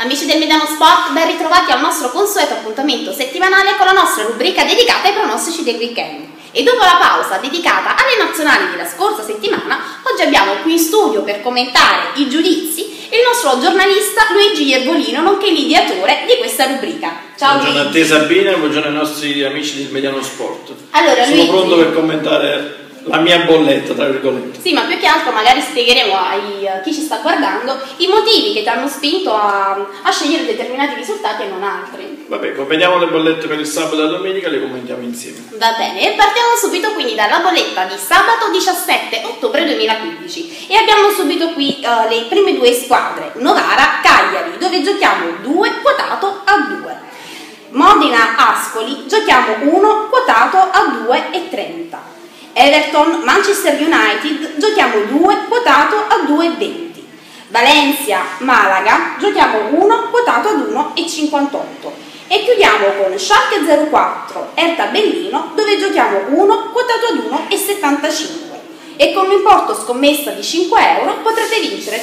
Amici del Mediano Sport, ben ritrovati al nostro consueto appuntamento settimanale con la nostra rubrica dedicata ai pronostici del weekend. E dopo la pausa dedicata alle nazionali della scorsa settimana, oggi abbiamo qui in studio per commentare i giudizi il nostro giornalista Luigi Iervolino, nonché l'ideatore di questa rubrica. Ciao buongiorno Luigi. a te Sabina, buongiorno ai nostri amici del Mediano Sport. Allora, sono Luigi, pronto per commentare la mia bolletta, tra virgolette. Sì, ma più che altro magari spiegheremo a chi ci sta guardando i motivi che ti hanno spinto a scegliere determinati risultati e non altri. Vabbè, vediamo le bollette per il sabato e la domenica, le commentiamo insieme. Va bene, e partiamo subito quindi dalla bolletta di sabato 17 ottobre 2015 e abbiamo subito qui le prime due squadre, Novara-Cagliari, dove giochiamo 2 quotato a 2. Modena-Ascoli, giochiamo 1 quotato a 2,30. Everton-Manchester United, giochiamo 2 quotato a 2,20. Valencia-Malaga, giochiamo 1 quotato ad 1,58. E chiudiamo con Schalke 04 Hertha Berlino, dove giochiamo 1 quotato ad 1,75. E con un importo scommessa di 5 euro potrete vincere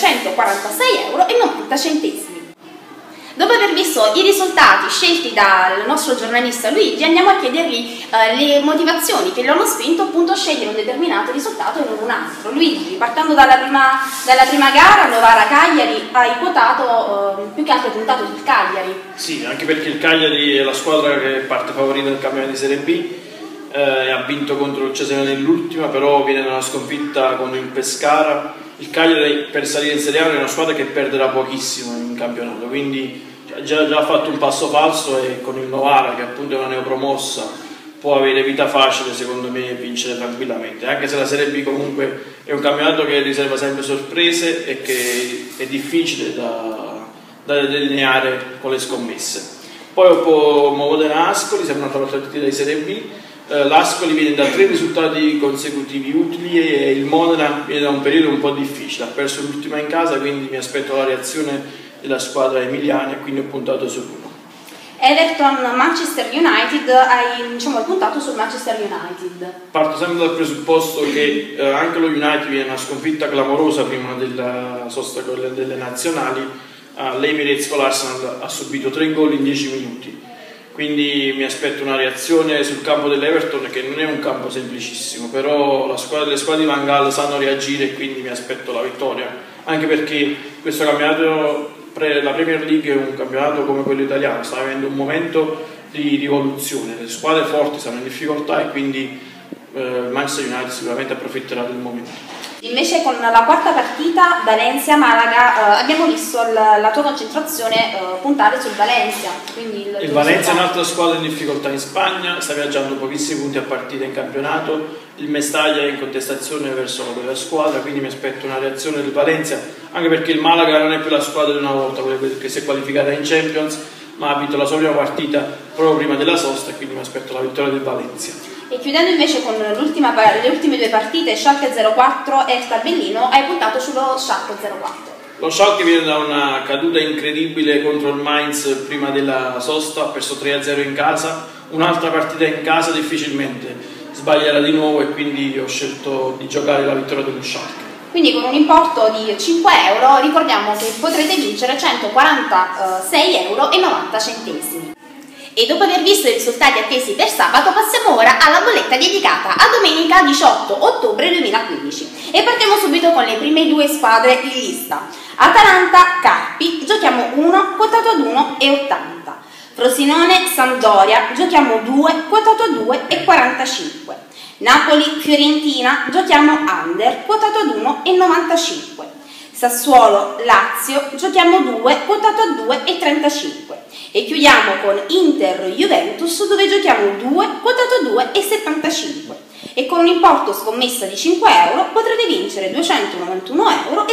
146,90 euro. Dopo aver visto i risultati scelti dal nostro giornalista Luigi, andiamo a chiedergli le motivazioni che lo hanno spinto appunto a scegliere un determinato risultato e non un altro. Luigi, partendo dalla prima gara, Novara-Cagliari, hai quotato, più che altro puntato sul Cagliari. Sì, anche perché il Cagliari è la squadra che parte favorita nel campionato di Serie B, ha vinto contro il Cesena nell'ultima, però viene da una sconfitta con il Pescara. Il Cagliari per salire in Serie A è una squadra che perderà pochissimo in campionato, quindi già ha fatto un passo falso, e con il Novara, che appunto è una neopromossa, può avere vita facile secondo me e vincere tranquillamente, anche se la Serie B comunque è un campionato che riserva sempre sorprese e che è difficile da delineare con le scommesse. Poi dopo Modena-Ascoli, siamo una partita di Serie B. L'Ascoli viene da 3 risultati consecutivi utili e il Modena viene da un periodo un po' difficile, ha perso l'ultima in casa, quindi mi aspetto la reazione della squadra emiliana e quindi ho puntato su 1. Everton-Manchester United, hai puntato sul Manchester United. Parto sempre dal presupposto che anche lo United viene una sconfitta clamorosa prima della sosta delle nazionali. L'Emirates con l'Arsenal ha subito 3 gol in 10 minuti. Quindi mi aspetto una reazione sul campo dell'Everton, che non è un campo semplicissimo, però le squadre di Van Gaal sanno reagire e quindi mi aspetto la vittoria, anche perché questo campionato, la Premier League, è un campionato come quello italiano, sta avendo un momento di rivoluzione, le squadre forti stanno in difficoltà e quindi Manchester United sicuramente approfitterà del momento. Invece con la quarta partita, Valencia-Malaga, abbiamo visto la tua concentrazione puntare sul Valencia. Quindi il Valencia è un'altra squadra in difficoltà in Spagna, sta viaggiando pochissimi punti a partita in campionato, il Mestalla è in contestazione verso quella squadra, quindi mi aspetto una reazione del Valencia, anche perché il Malaga non è più la squadra di una volta, quella che si è qualificata in Champions, ma ha vinto la sua prima partita proprio prima della sosta e quindi mi aspetto la vittoria del Valencia. E chiudendo invece con le ultime 2 partite, Schalke 04 e Hertha Berlino, hai puntato sullo Schalke 04. Lo Schalke viene da una caduta incredibile contro il Mainz prima della sosta, ha perso 3-0 in casa, un'altra partita in casa difficilmente sbaglierà di nuovo e quindi ho scelto di giocare la vittoria dello Schalke. Quindi con un importo di 5 euro ricordiamo che potrete vincere 146,90 euro. E dopo aver visto i risultati attesi per sabato, passiamo ora alla bolletta dedicata a domenica 18 ottobre 2015 e partiamo subito con le prime 2 squadre in lista. Atalanta-Carpi, giochiamo 1 quotato ad 1,80. Frosinone-Sampdoria, giochiamo 2 quotato a 2,45. Napoli-Fiorentina, giochiamo under quotato ad 1,95. Sassuolo-Lazio, giochiamo 2 quotato a 2,35. E chiudiamo con Inter-Juventus, dove giochiamo 2 quotato a 2,75. E con un importo scommessa di 5 euro potrete vincere 291,76 euro.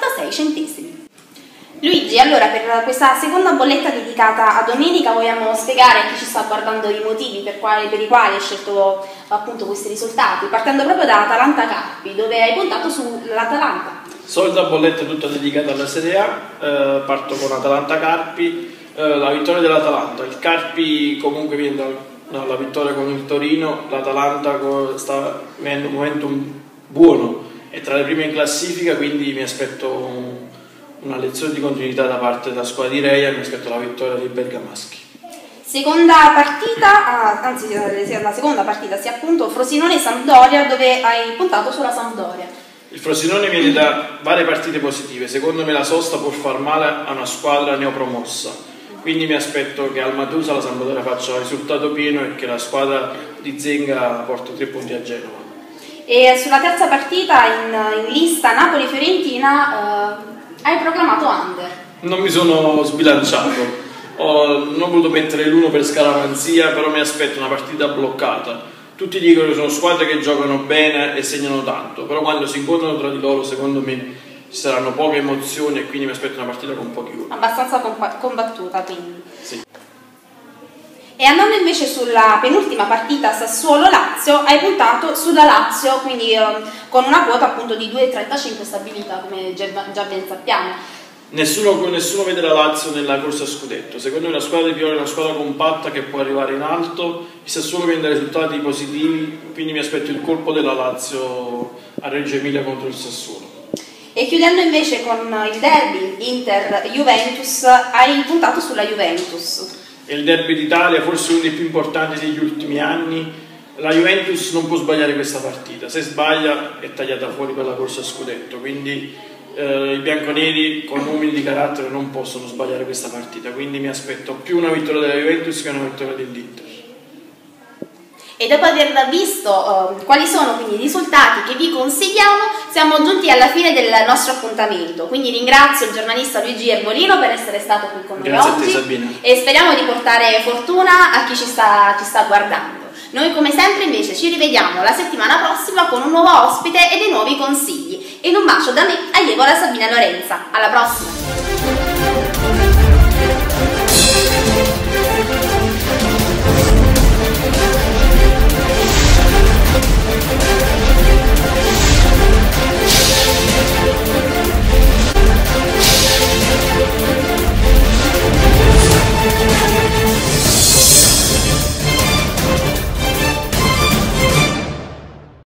Luigi, allora per questa seconda bolletta dedicata a domenica vogliamo spiegare a chi ci sta guardando i motivi per i quali hai scelto appunto questi risultati, partendo proprio da Atalanta-Carpi, dove hai puntato sull'Atalanta. Solita bolletta tutta dedicata alla Serie A, parto con Atalanta-Carpi, la vittoria dell'Atalanta. Il Carpi comunque viene dalla vittoria con il Torino, l'Atalanta sta vivendo un momento buono, è tra le prime in classifica, quindi mi aspetto una lezione di continuità da parte della squadra di Reia, mi aspetto la vittoria dei bergamaschi. Seconda partita, anzi la seconda partita sia appunto Frosinone-Sampdoria, dove hai puntato sulla Sampdoria. Il Frosinone viene da varie partite positive, secondo me la sosta può far male a una squadra neopromossa, quindi mi aspetto che al Matusa la Sampdoria faccia il risultato pieno e che la squadra di Zenga porti 3 punti a Genova. E sulla terza partita in lista Napoli-Fiorentina hai proclamato under. Non mi sono sbilanciato. Non ho voluto mettere l'1 per scaramanzia, però mi aspetto una partita bloccata. Tutti dicono che sono squadre che giocano bene e segnano tanto, però quando si incontrano tra di loro secondo me ci saranno poche emozioni e quindi mi aspetto una partita con pochi gol. Abbastanza combattuta quindi. Sì. E andando invece sulla penultima partita Sassuolo-Lazio, hai puntato sulla Lazio, quindi con una quota appunto di 2,35 stabilita, come già ben sappiamo. Nessuno vede la Lazio nella corsa a scudetto. Secondo me la squadra di Pioli è una squadra compatta che può arrivare in alto. Il Sassuolo viene da risultati positivi, quindi mi aspetto il colpo della Lazio a Reggio Emilia contro il Sassuolo. E chiudendo invece con il derby Inter-Juventus, hai puntato sulla Juventus. È il derby d'Italia, forse uno dei più importanti degli ultimi anni. La Juventus non può sbagliare questa partita, se sbaglia è tagliata fuori per la corsa a scudetto, quindi i bianconeri con uomini di carattere non possono sbagliare questa partita, quindi mi aspetto più una vittoria della Juventus che una vittoria dell'Inter. E dopo aver visto quali sono quindi i risultati che vi consigliamo, siamo giunti alla fine del nostro appuntamento, quindi ringrazio il giornalista Luigi Erbolino per essere stato qui con noi oggi. Grazie a te Sabina. E speriamo di portare fortuna a chi ci sta guardando. Noi come sempre invece ci rivediamo la settimana prossima con un nuovo ospite e dei nuovi consigli. E un bacio da me a Ievola Sabina Lorenza. Alla prossima!